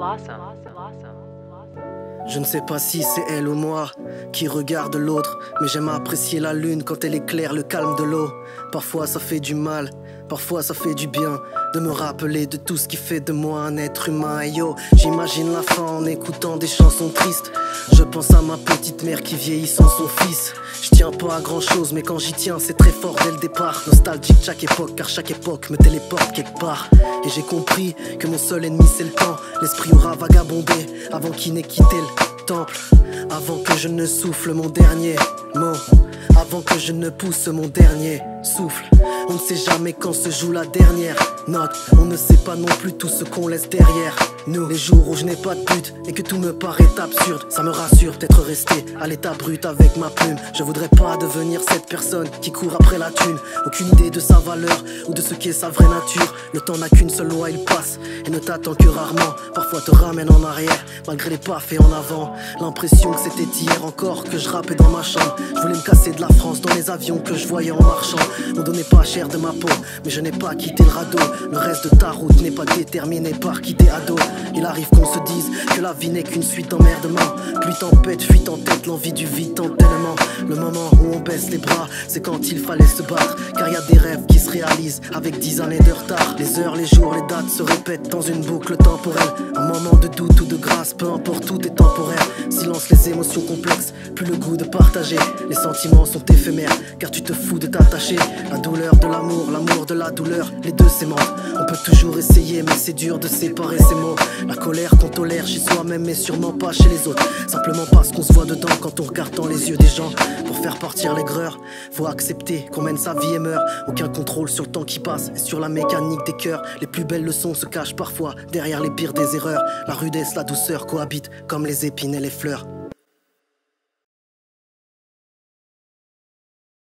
Je ne sais pas si c'est elle ou moi qui regarde l'autre, mais j'aime apprécier la lune quand elle éclaire le calme de l'eau. Parfois ça fait du mal, parfois ça fait du bien de me rappeler de tout ce qui fait de moi un être humain. Et yo, j'imagine la fin en écoutant des chansons tristes. Je pense à ma petite mère qui vieillit sans son fils. Je tiens pas à grand chose, mais quand j'y tiens c'est très fort dès le départ. Nostalgique chaque époque, car chaque époque me téléporte quelque part. Et j'ai compris que mon seul ennemi c'est le temps. L'esprit aura vagabondé avant qu'il n'ait quitté le temple. Avant que je ne souffle mon dernier mot, avant que je ne pousse mon dernier souffle. On ne sait jamais quand se joue la dernière note. On ne sait pas non plus tout ce qu'on laisse derrière nous. Les jours où je n'ai pas de but et que tout me paraît absurde, ça me rassure d'être resté à l'état brut avec ma plume. Je voudrais pas devenir cette personne qui court après la thune. Aucune idée de sa valeur ou de ce qu'est sa vraie nature. Le temps n'a qu'une seule loi, il passe et ne t'attend que rarement. Parfois te ramène en arrière malgré les pas faits en avant. L'impression que c'était hier encore que je rappais dans ma chambre. Je voulais me casser de la France dans les avions que je voyais en marchant. On donnait pas cher de ma peau, mais je n'ai pas quitté le radeau. Le reste de ta route n'est pas déterminé par qui t'es ado. Il arrive qu'on se dise que la vie n'est qu'une suite d'emmerdements. Pluie tempête, fuite en tête, l'envie du vide tente tellement. Le moment où on baisse les bras, c'est quand il fallait se battre. Car y a des rêves qui se réalisent avec 10 années de retard. Les heures, les jours, les dates se répètent dans une boucle temporelle. Un moment de doute ou de grâce, peu importe, tout est temporaire. Silence les émotions complexes, plus le goût de partager. Les sentiments sont éphémères, car tu te fous de t'attacher. La douleur de l'amour, l'amour de la douleur, les deux s'aimantent. On peut toujours essayer, mais c'est dur de séparer ces mots. La colère qu'on tolère chez soi-même, mais sûrement pas chez les autres. Simplement parce qu'on se voit dedans quand on regarde dans les yeux des gens. Pour faire partir l'aigreur, faut accepter qu'on mène sa vie et meurt. Aucun contrôle sur le temps qui passe et sur la mécanique des cœurs. Les plus belles leçons se cachent parfois derrière les pires des erreurs. La rudesse, la douceur cohabitent comme les épines et les fleurs.